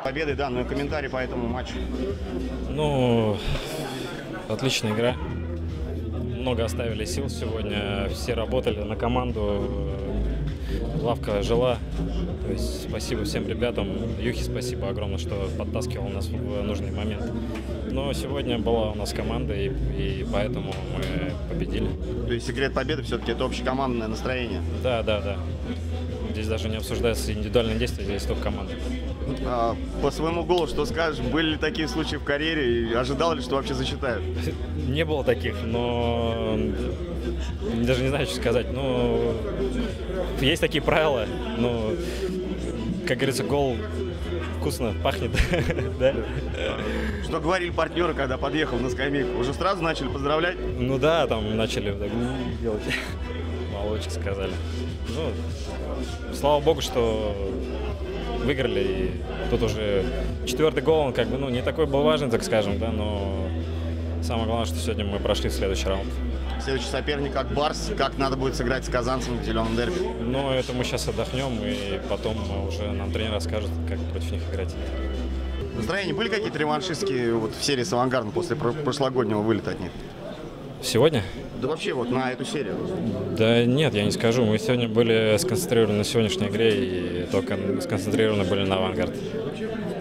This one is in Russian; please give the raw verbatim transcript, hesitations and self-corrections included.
Победы, да, но комментарий по этому матчу. Ну, отличная игра. Много оставили сил сегодня. Все работали на команду. Лавка жила. То есть спасибо всем ребятам. Юхе спасибо огромное, что подтаскивал нас в нужный момент. Но сегодня была у нас команда, и, и поэтому мы победили. То есть секрет победы все-таки это общекомандное настроение? Да, да, да. Здесь даже не обсуждается индивидуальные действия, здесь только команда. А, по своему голу что скажешь? Были ли такие случаи в карьере? И ожидал ли, что вообще засчитают? Не было таких, но даже не знаю, что сказать. Ну, есть такие правила, но, как говорится, гол вкусно пахнет. Да? Что говорили партнеры, когда подъехал на скамейку? Уже сразу начали поздравлять? Ну да, там начали так делать. Молодчик сказали. Ну, слава богу, что выиграли. И тут уже четвертый гол, он как бы, ну, не такой был важный, так скажем, да, но самое главное, что сегодня мы прошли в следующий раунд. Следующий соперник как Барс. Как надо будет сыграть с казанцем в зеленом дерби? Ну, это мы сейчас отдохнем, и потом уже нам тренер расскажет, как против них играть. Настроения были какие-то реваншистские вот в серии с Авангардом после прошлогоднего вылета от них? Сегодня? Да вообще вот на эту серию. Да нет, я не скажу. Мы сегодня были сконцентрированы на сегодняшней игре и только сконцентрированы были на Авангард.